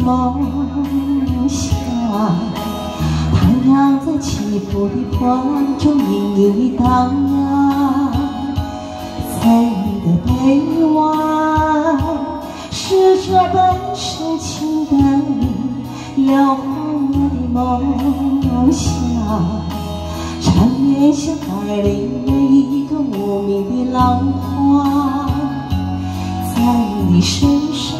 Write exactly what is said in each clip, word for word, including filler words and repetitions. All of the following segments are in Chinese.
梦想，太阳在起伏的风中隐隐地荡漾，在你的臂弯，是这本深情的你摇晃我的梦想，缠绵像带领了一个无名的浪花，在你身上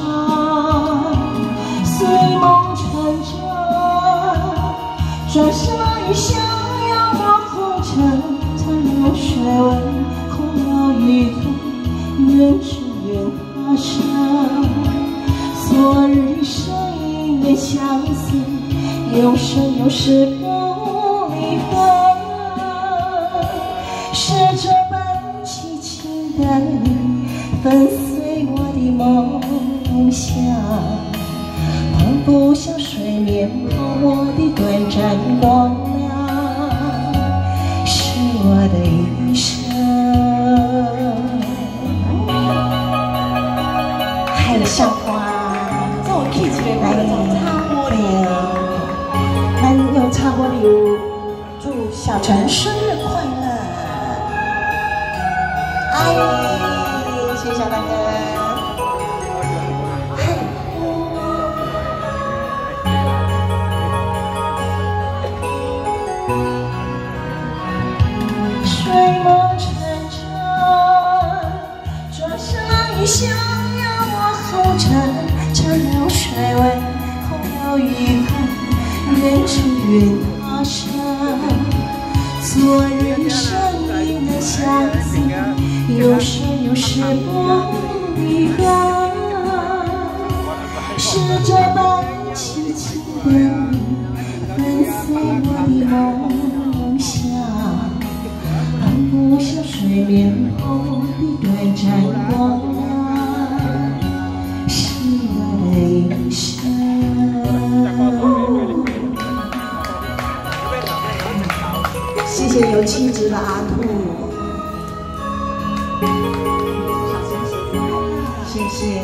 随梦成真，转身雨想要我红尘，残留水纹，空了余恨，愿只愿他生。昨日的身影也相似，有生有世不离分，是这般凄情的你粉碎我的梦想，仿佛像水面泡沫的短暂光亮，是我的一生。海上花， 这种气质的那种插播流， 咱用插播流祝小陈生日快乐！哎，谢谢小大哥。 水梦成真，转身浪雨想要我红尘，残留水纹，空了余恨，愿只愿他生。昨日身影的相似，有生有世不离分，是这般凄情的你粉碎我的梦想，仿佛像水面后的短暂光亮，是我的一生。 谢谢有气质的阿兔，谢谢。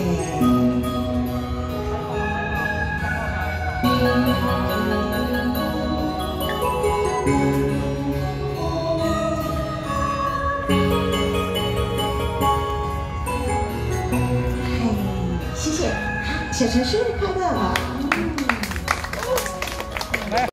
谢谢，小陈生日快乐！